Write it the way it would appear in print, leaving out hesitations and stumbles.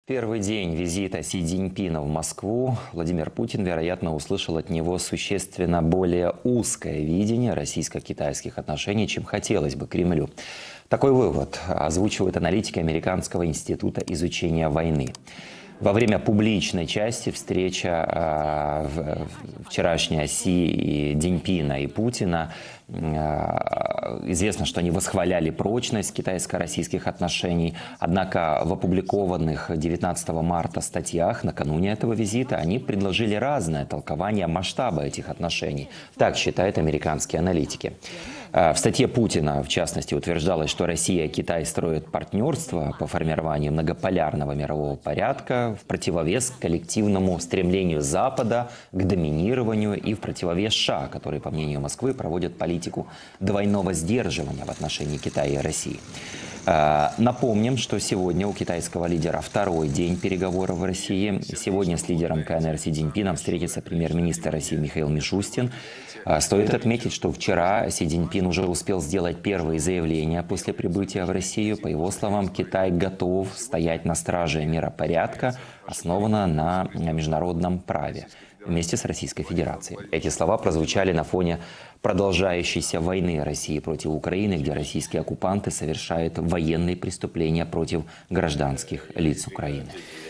Первый день визита Си Цзиньпина в Москву Владимир Путин, вероятно, услышал от него существенно более узкое видение российско-китайских отношений, чем хотелось бы Кремлю. Такой вывод озвучивают аналитики Американского института изучения войны. Во время публичной части встреча вчерашняя Си и Цзиньпина и Путина, известно, что они восхваляли прочность китайско-российских отношений, однако в опубликованных 19 марта статьях накануне этого визита они предложили разное толкование масштаба этих отношений. Так считают американские аналитики. В статье Путина, в частности, утверждалось, что Россия и Китай строят партнерство по формированию многополярного мирового порядка в противовес коллективному стремлению Запада к доминированию и в противовес США, которые, по мнению Москвы, проводят политику двойного сдерживания в отношении Китая и России. Напомним, что сегодня у китайского лидера второй день переговоров в России. Сегодня с лидером КНР Си Цзиньпином встретится премьер-министр России Михаил Мишустин. Стоит отметить, что вчера Си Цзиньпин уже успел сделать первые заявления после прибытия в Россию. По его словам, Китай готов стоять на страже миропорядка, основанного на международном праве, вместе с Российской Федерацией. Эти слова прозвучали на фоне продолжающейся войны России против Украины, где российские оккупанты совершают военные преступления против гражданских лиц Украины.